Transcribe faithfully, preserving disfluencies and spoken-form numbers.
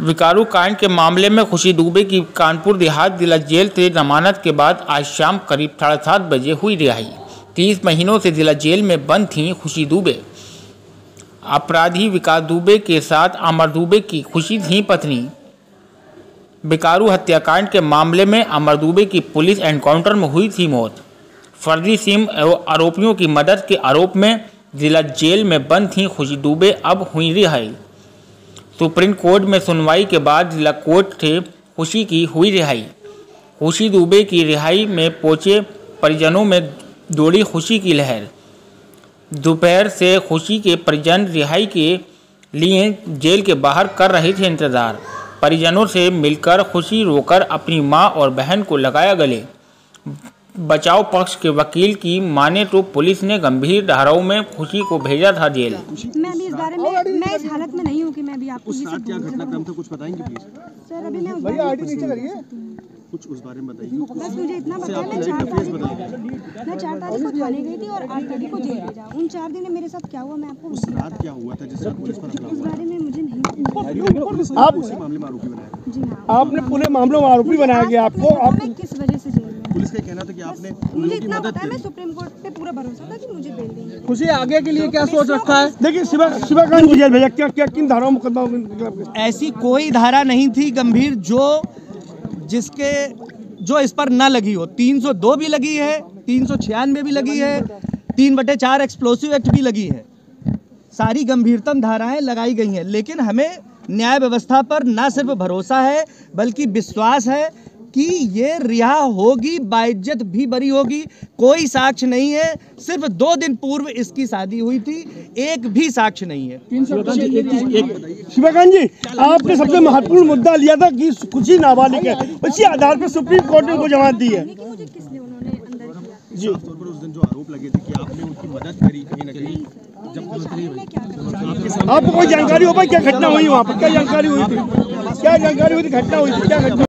विकारू कांड के मामले में खुशी दुबे की कानपुर देहात जिला जेल से जमानत के बाद आज शाम करीब साढ़े सात बजे हुई रिहाई। तीस महीनों से जिला जेल में बंद थीं खुशी दुबे। अपराधी विकास दुबे के साथ अमर दुबे की खुशी थी पत्नी। विकारू हत्याकांड के मामले में अमर दुबे की पुलिस एनकाउंटर में हुई थी मौत। फर्जी सिम एवं आरोपियों की मदद के आरोप में जिला जेल में बंद थी खुशी दुबे, अब हुई रिहाई। सुप्रीम कोर्ट में सुनवाई के बाद जिला कोर्ट से खुशी की हुई रिहाई। खुशी दुबे की रिहाई में पहुंचे परिजनों में दौड़ी खुशी की लहर। दोपहर से खुशी के परिजन रिहाई के लिए जेल के बाहर कर रहे थे इंतजार। परिजनों से मिलकर खुशी रोकर अपनी मां और बहन को लगाया गले। बचाव पक्ष के वकील की माने तो पुलिस ने गंभीर धाराओं में खुशी को भेजा था जेल। मैं अभी इस बारे में मैं इस हालत में नहीं हूँ कि मैं अभी आपको उस साथ क्या घटनाक्रम था कुछ बताएंगे प्लीज? सर अभी मैं उस बारे में कुछ उस बारे में बताइए। बस मुझे इतना पता है, मैं चार तारीख मैं चार तारीख को थाने गई थी और आठ तारीख को जेल भेजा। उन चार दिन में मेरे साथ क्या हुआ मैं आपको उस रात क्या हुआ था जिस रात पुलिस पर हमला हुआ? इस बारे में मुझे नहीं आप उसी मामले में आरोपी बनाया? जी हाँ। आपने पूरे मामले में आरोपी बनाया गया आपको। आप किस वजह से जेल में? पुलिस का कहना था कि आपने मुझे इतना पता है, मैं सुप्रीम कोर्ट पे पूरा भरोसा था कि मुझे बेल देंगे। खुशी आगे के लिए क्या सोच रखा है? देखिए शिवा शिवाकांत को जेल भेजा, क्या क्या किन धाराओं में मुकदमा? ऐसी कोई धारा नहीं थी गंभीर जो जिसके जो इस पर न लगी हो। तीन सौ दो भी लगी है, तीन सौ छियानवे भी लगी है, तीन बटे चार एक्सप्लोसिव एक्ट भी लगी है। सारी गंभीरतम धाराएं लगाई गई हैं, लेकिन हमें न्याय व्यवस्था पर न सिर्फ भरोसा है बल्कि विश्वास है कि ये रिहा होगी, बाइज्जत भी बरी होगी। कोई साक्ष्य नहीं है, सिर्फ दो दिन पूर्व इसकी शादी हुई थी, एक भी साक्ष्य नहीं है। शिवाकांत जी, आपने सबसे महत्वपूर्ण मुद्दा लिया था कि खुशी नाबालिग है, उसी आधार पर सुप्रीम कोर्ट ने उनको जमानत दी है। मुझे किस लिए उन्होंने अंदर किया? जी साफ तौर पर उस दिन जो आरोप लगे थे कि आपने उनकी मदद करी कहीं ना कहीं जब आपको कोई जानकारी हो पाई क्या घटना हुई वहाँ पर? क्या जानकारी हुई थी? क्या जानकारी हुई थी? घटना हुई थी क्या घटना?